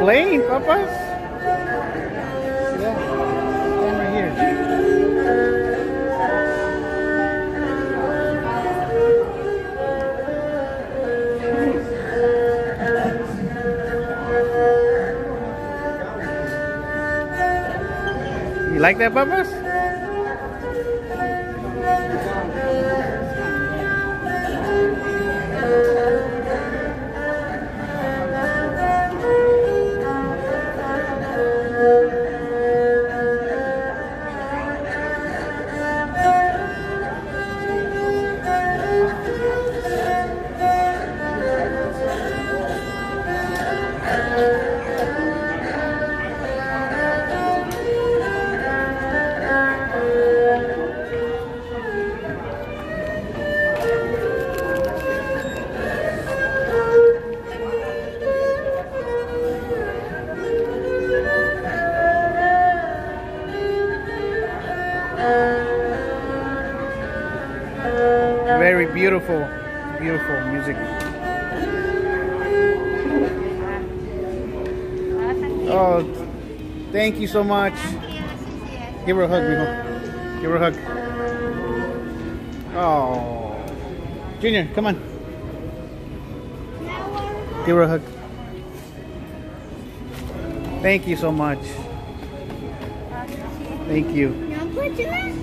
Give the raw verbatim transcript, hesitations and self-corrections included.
playing, papas. Yeah. Stand right here. You like that, papas? Very beautiful, beautiful music. Oh, thank you so much. Give her a hug, mijo. Give her a hug. Oh, Junior, come on. Give her a hug. Thank you so much. Thank you.